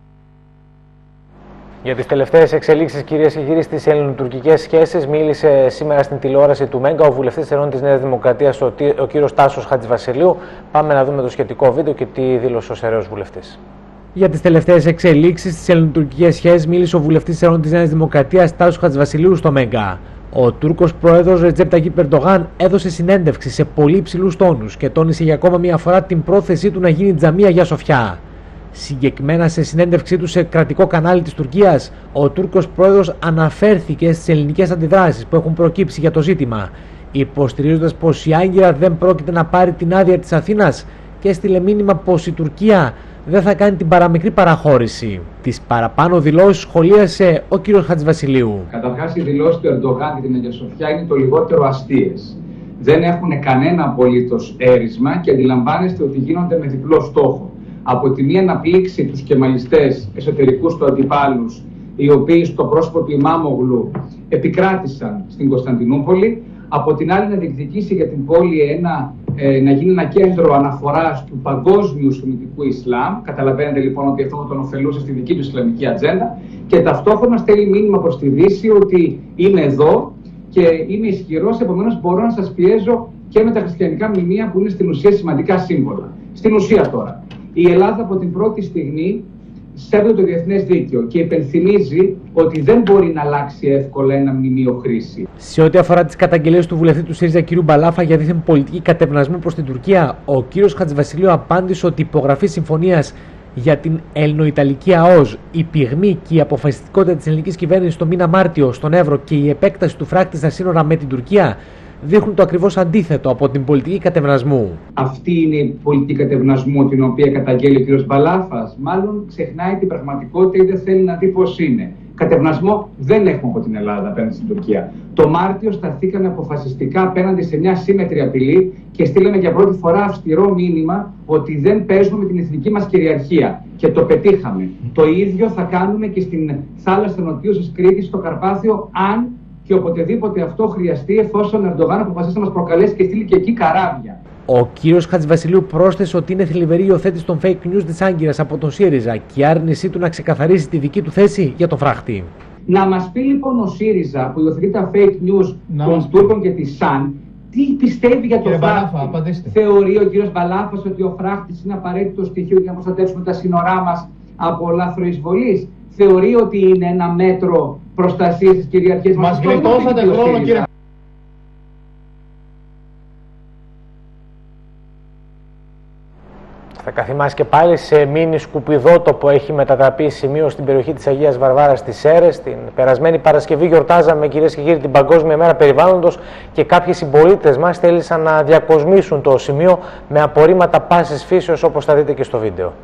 Για τις τελευταίες εξελίξεις, κυρίες και κύριοι, στις ελληνοτουρκικές σχέσεις, μίλησε σήμερα στην τηλεόραση του Μέγκα ο βουλευτής Ερών της Νέας Δημοκρατίας, ο κύριος Τάσος Χατζηβασιλείου. Πάμε να δούμε το σχετικό βίντεο και τι δήλωσε ο Ερέος βουλευτής. Για τις τελευταίες εξελίξεις στις ελληνοτουρκικές σχέσεις, μίλησε ο βουλευτής Ερών της Νέας Δημοκρατίας, Τάσος Χατζηβασιλίου, στο Μέγκα. Ο Τούρκος πρόεδρος Ρετζέπ Ταγίπ Ερντογάν έδωσε συνέντευξη σε πολύ υψηλούς τόνους και τόνισε για ακόμα μια φορά την πρόθεσή του να γίνει τζαμία Αγία Σοφιά. Συγκεκριμένα σε συνέντευξή του σε κρατικό κανάλι της Τουρκίας, ο Τούρκος πρόεδρος αναφέρθηκε στις ελληνικές αντιδράσεις που έχουν προκύψει για το ζήτημα, υποστηρίζοντας πως η Άγκυρα δεν πρόκειται να πάρει την άδεια της Αθήνας και έστειλε μήνυμα πως η Τουρκία δεν θα κάνει την παραμικρή παραχώρηση. Τις παραπάνω δηλώσεις σχολίασε ο κ. Χατζηβασιλείου. Καταρχάς, οι δηλώσεις του Ερντογάν για την Αγία Σοφιά είναι το λιγότερο αστείες. Δεν έχουν κανένα απολύτως έρισμα και αντιλαμβάνεστε ότι γίνονται με διπλό στόχο. Από τη μία να πλήξει τους κεμαλιστές εσωτερικούς του αντιπάλους, οι οποίοι στο πρόσωπο του Ιμάμογλου επικράτησαν στην Κωνσταντινούπολη, από την άλλη να διεκδικήσει για την πόλη να γίνει ένα κέντρο αναφοράς του παγκόσμιου σουννιτικού Ισλάμ. Καταλαβαίνετε λοιπόν ότι αυτό τον ωφελούσε στη δική του Ισλαμική ατζέντα, και ταυτόχρονα στέλνει μήνυμα προς τη Δύση ότι είμαι εδώ και είμαι ισχυρός, επομένως μπορώ να σας πιέζω και με τα χριστιανικά μνημεία που είναι στην ουσία σημαντικά σύμβολα. Στην ουσία τώρα, η Ελλάδα από την πρώτη στιγμή σέβεται το διεθνές δίκαιο και υπενθυμίζει ότι δεν μπορεί να αλλάξει εύκολα ένα μνημείο χρήση. Σε ό,τι αφορά τις καταγγελίες του βουλευτή του ΣΥΡΙΖΑ κ. Μπαλάφα για δίθεν πολιτική κατευνασμού προς την Τουρκία, ο κ. Χατζηβασιλείου απάντησε ότι η υπογραφή συμφωνίας για την Ελληνοϊταλική ΑΟΣ, η πυγμή και η αποφασιστικότητα της ελληνικής κυβέρνησης το μήνα Μάρτιο στον Εύρο και η επέκταση του φράκτη στα σύνορα με την Τουρκία δείχνουν το ακριβώς αντίθετο από την πολιτική κατευνασμού. Αυτή είναι η πολιτική κατευνασμού την οποία καταγγέλει ο κ. Μπαλάφας. Μάλλον ξεχνάει την πραγματικότητα ή δεν θέλει να δει πώς είναι. Κατευνασμό δεν έχουμε από την Ελλάδα απέναντι στην Τουρκία. Το Μάρτιο σταθήκαμε αποφασιστικά απέναντι σε μια σύμμετρη απειλή και στείλαμε για πρώτη φορά αυστηρό μήνυμα ότι δεν παίζουμε με την εθνική μας κυριαρχία. Και το πετύχαμε. Το ίδιο θα κάνουμε και στην θάλασσα νοτίως της Κρήτης, στο Καρπάθιο, αν και οποτεδήποτε αυτό χρειαστεί, εφόσον ο Ερντογάν αποφασίσει να μας προκαλέσει και στείλει και εκεί καράβια. Ο κύριος Χατζηβασιλείου πρόσθεσε ότι είναι θλιβερή η υιοθέτηση των fake news της Άγκυρας από τον ΣΥΡΙΖΑ και η άρνησή του να ξεκαθαρίσει τη δική του θέση για τον φράχτη. Να μας πει λοιπόν ο ΣΥΡΙΖΑ που υιοθετεί τα fake news των Τούρκων και της ΣΑΝ, τι πιστεύει για τον φράχτη. Θεωρεί ο κύριος Μπαλάφας ότι ο φράχτης είναι απαραίτητο στοιχείο για να προστατεύσουμε τα σύνορά μας από λάθροεισβολής. Θεωρεί ότι είναι ένα μέτρο προστασίας της κυριαρχίας μας. Μας γλιτώσατε χρόνο, κύριε. Θα καθημάσει και πάλι σε μίνι σκουπιδότο που έχει μετατραπεί σημείο στην περιοχή της Αγίας Βαρβάρας στις Σέρρες. Την περασμένη Παρασκευή γιορτάζαμε, κυρίες και κύριοι, την Παγκόσμια Μέρα Περιβάλλοντος και κάποιοι συμπολίτες μας θέλησαν να διακοσμήσουν το σημείο με απορρίμματα πάσης φύσεως, όπως θα δείτε και στο βίντεο.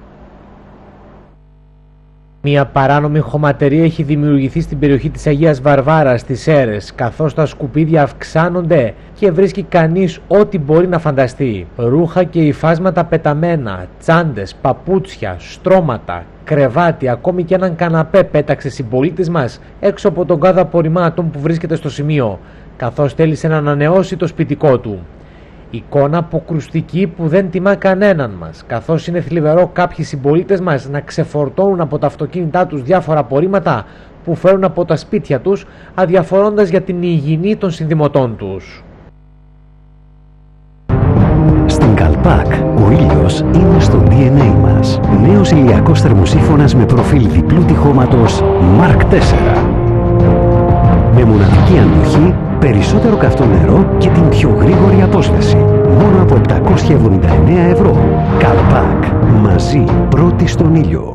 Μια παράνομη χωματερία έχει δημιουργηθεί στην περιοχή της Αγίας Βαρβάρας στις Σέρρες, καθώς τα σκουπίδια αυξάνονται και βρίσκει κανείς ό,τι μπορεί να φανταστεί. Ρούχα και υφάσματα πεταμένα, τσάντες, παπούτσια, στρώματα, κρεβάτι, ακόμη και έναν καναπέ πέταξε συμπολίτης μας έξω από τον κάδο απορριμμάτων που βρίσκεται στο σημείο, καθώς θέλησε να ανανεώσει το σπιτικό του. Εικόνα αποκρουστική που δεν τιμά κανέναν μας, καθώς είναι θλιβερό κάποιοι συμπολίτες μας να ξεφορτώνουν από τα αυτοκίνητά τους διάφορα απορρίμματα που φέρουν από τα σπίτια τους, αδιαφορώντας για την υγιεινή των συνδημοτών τους. Στην Καλπάκ, ο ήλιος είναι στο DNA μας. Νέος ηλιακός θερμοσύφωνας με προφίλ διπλού τυχώματος Mark 4. Με μοναδική αντοχή περισσότερο καυτό νερό και την πιο γρήγορη απόσβεση. Μόνο από 779 ευρώ. Καλπάκ. Μαζί πρώτοι στον ήλιο.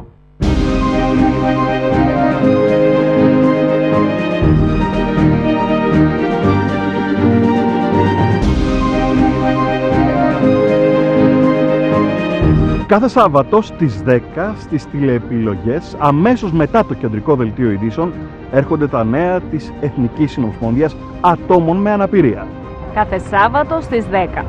Κάθε Σάββατο στις 10 στις τηλεεπιλογές, αμέσως μετά το κεντρικό δελτίο ειδήσεων, έρχονται τα νέα της Εθνικής Συνομοσπονδίας Ατόμων με Αναπηρία. Κάθε Σάββατο στις 10.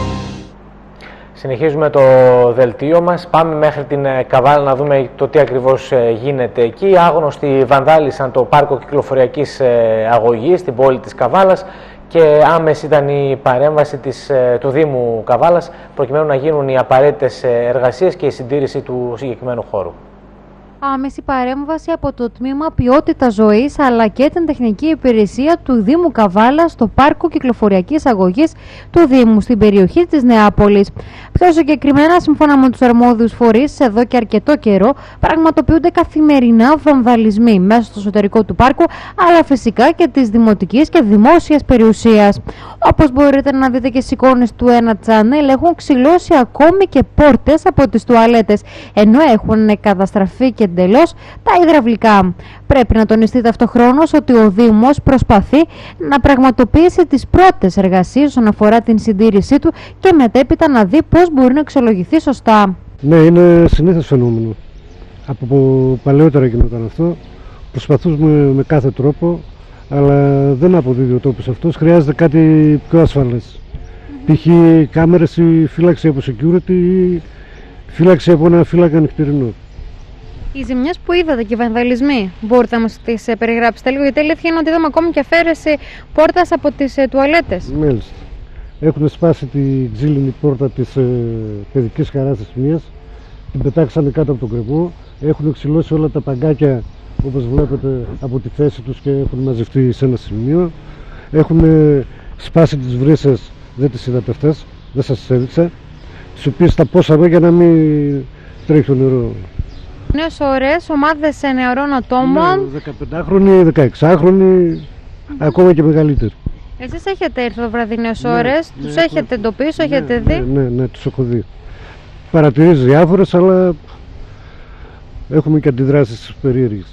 Συνεχίζουμε το δελτίο μας. Πάμε μέχρι την Καβάλα να δούμε το τι ακριβώς γίνεται εκεί. Άγνωστοι βανδάλισαν το πάρκο κυκλοφοριακής αγωγής στην πόλη της Καβάλας και άμεση ήταν η παρέμβαση του Δήμου Καβάλας προκειμένου να γίνουν οι απαραίτητες εργασίες και η συντήρηση του συγκεκριμένου χώρου. Άμεση παρέμβαση από το Τμήμα Ποιότητα Ζωής αλλά και την Τεχνική Υπηρεσία του Δήμου Καβάλα στο Πάρκο Κυκλοφοριακής Αγωγής του Δήμου στην περιοχή της Νεάπολης. Πιο συγκεκριμένα, σύμφωνα με τους αρμόδιους φορείς, εδώ και αρκετό καιρό πραγματοποιούνται καθημερινά βανδαλισμοί μέσα στο εσωτερικό του πάρκου, αλλά φυσικά και της δημοτικής και δημόσιας περιουσίας. Όπως μπορείτε να δείτε και στις εικόνες του ένα channel, έχουν ξυλώσει ακόμη και πόρτες από τις τουαλέτες, ενώ έχουν καταστραφεί και εντελώς τα υδραυλικά. Πρέπει να τονιστεί ταυτοχρόνως ότι ο Δήμος προσπαθεί να πραγματοποιήσει τις πρώτες εργασίες όσον αφορά την συντήρησή του και μετέπειτα να δει πώς μπορεί να αξιολογηθεί σωστά. Ναι, είναι συνήθως φαινόμενο. Από παλαιότερα γινόταν αυτό. Προσπαθούμε με κάθε τρόπο, αλλά δεν αποδίδει ο τόπος αυτός. Χρειάζεται κάτι πιο ασφαλές. Π.χ. κάμερες ή φύλαξη από security ή φύλαξη από ένα φύλακα νυχτερινό. Οι ζημιές που είδατε και οι βανδαλισμοί, μπορείτε να μας τις περιγράψετε λίγο, γιατί αλήθεια είναι ότι είδαμε ακόμη και αφαίρεση πόρτας από τις τουαλέτες. Μάλιστα. Έχουν σπάσει τη ξύλινη πόρτα της παιδικής χαράς της μίας, την πετάξανε κάτω από τον κρεβό, έχουν ξυλώσει όλα τα παγκάκια όπως βλέπετε από τη θέση τους και έχουν μαζευτεί σε ένα σημείο. Έχουν σπάσει τις βρύσες, δεν τις είδατε αυτές, δεν σας τις έδειξα, τις οποίες τα πόσαμε για να μην τρέχει το νερό. Νέες ώρες, ομάδες νεαρών ατόμων. Ναι, 15χρονοι, 16χρονοι, ακόμα και μεγαλύτεροι. Εσείς έχετε έρθει το βράδυ νέες ώρες, τους έχετε εντοπίσει, έχετε δει. Ναι, τους έχω δει. Παρατηρήσεις διάφορες, αλλά έχουμε και αντιδράσεις περίεργες.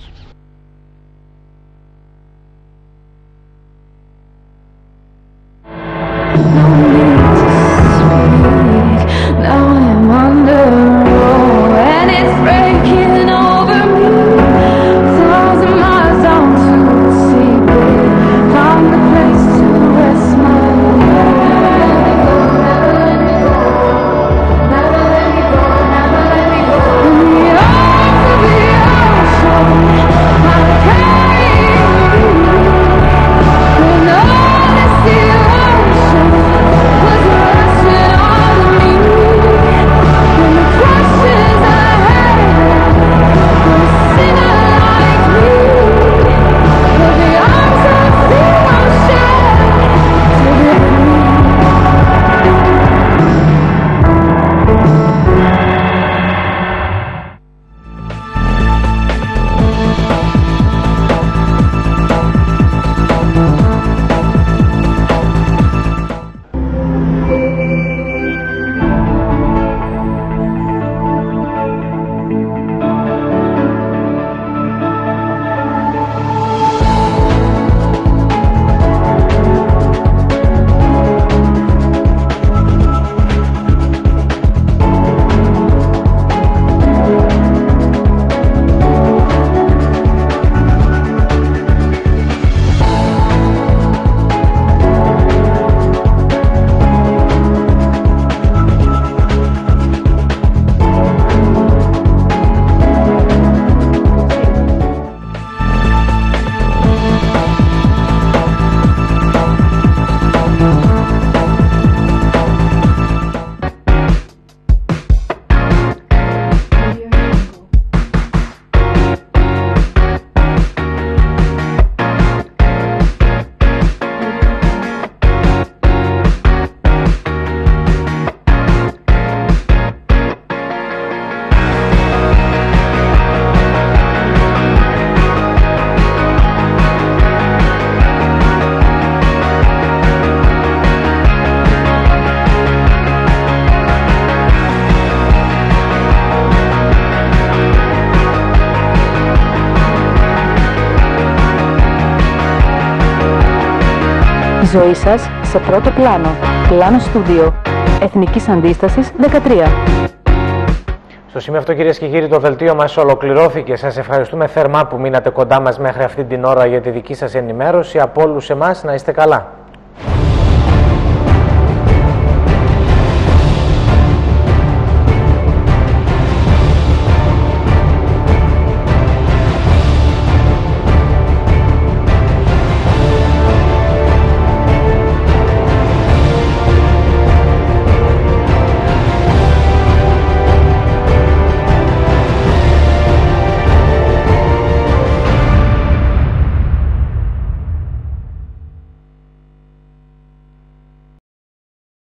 Η ζωή σας σε πρώτο πλάνο. Πλάνο Στούντιο. Εθνικής Αντίστασης 13. Στο σημείο αυτό, κυρίες και κύριοι, το δελτίο μας ολοκληρώθηκε. Σας ευχαριστούμε θερμά που μείνατε κοντά μας μέχρι αυτή την ώρα για τη δική σας ενημέρωση. Από όλους εμάς να είστε καλά.